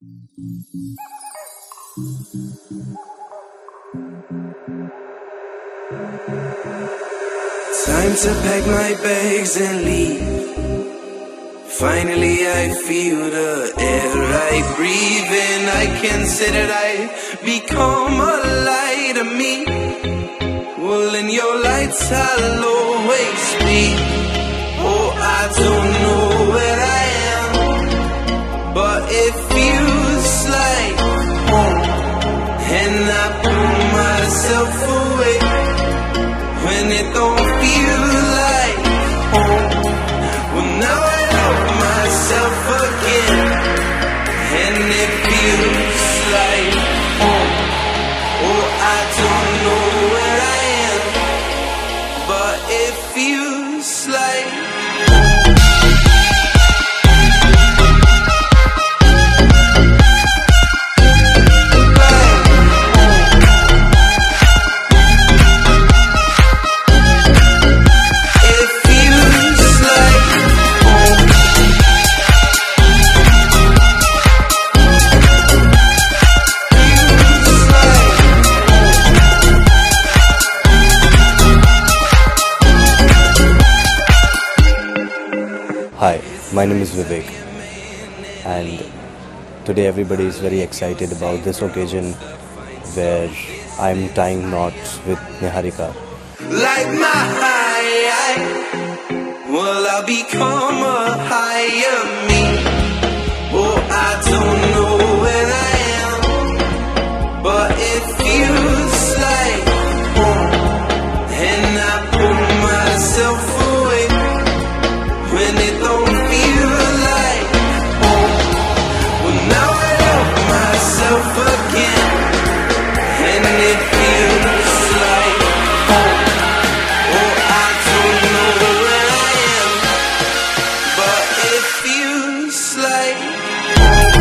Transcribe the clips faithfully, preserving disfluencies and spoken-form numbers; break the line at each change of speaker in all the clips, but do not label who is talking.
Time to pack my bags and leave. Finally I feel the air I breathe in. I can say that I've become a light to me. Well, in your lights I'll always be. Oh, I don't know where I am, but it feels like home. And I pull myself away when it don't feel like home. Well, now I love myself again, and it feels like home. Oh, I don't know where I am, but it feels like
Hi, my name is Vivek, and today everybody is very excited about this occasion where I'm tying knots with Niharika.
like my high, well, I'll become a higher me. Oh, I don't know where I am, but it feels like home. And I pull myself away when it don't feel like home. Well, now I love myself again, and it feels like home. Oh, I don't know where I am, but it feels like home.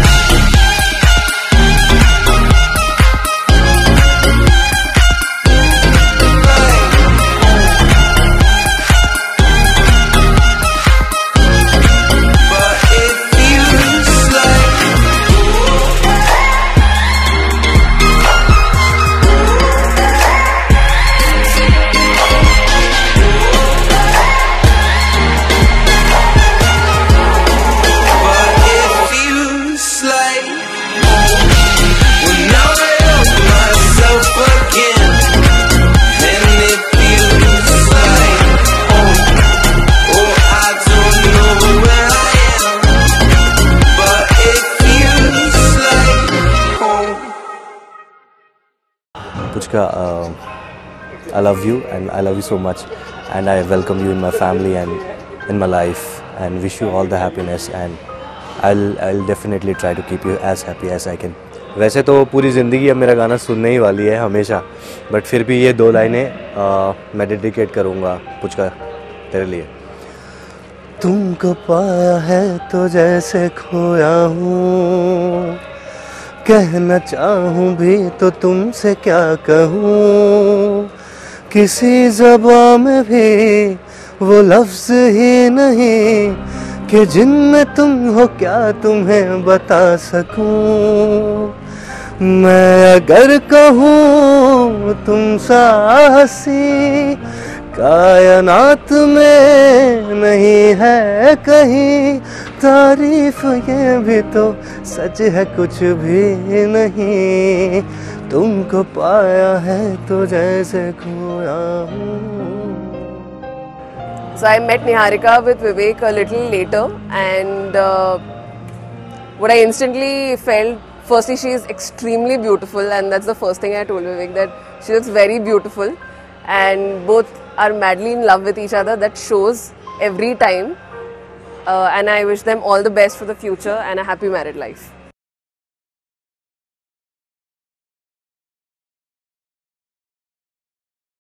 Puchka, uh, I love you and I love you so much, and I welcome you in my family and in my life, and wish you all the happiness, and I'll I'll definitely try to keep you as happy as I can. वैसे तो पूरी ज़िंदगी अब मेरा गाना सुनने ही वाली है हमेशा, बट फिर भी ये दो लाइनें मैं डेडिकेट करूँगा पुचका तेरे लिए। तुमको पाया है तो जैसे खोया हूँ, कहना चाहूँ भी तो तुमसे क्या कहूँ, किसी ज़बान में भी वो लफ्ज़ ही नहीं कि जिनमें तुम हो क्या तुम्हें बता सकूँ। मैं अगर कहूँ तुम सा हंसी कायनात में नहीं है कहीं, तारीफ ये भी तो सच है कुछ भी नहीं, तुमको पाया है तो जैसे खोया हूँ।
So I met Niharika with Vivek a little later, and uh, what I instantly felt, firstly she is extremely beautiful, and that's the first thing I told Vivek, that she looks very beautiful, and both are madly in love with each other. That shows every time, uh, and I wish them all the best for the future and a happy married life.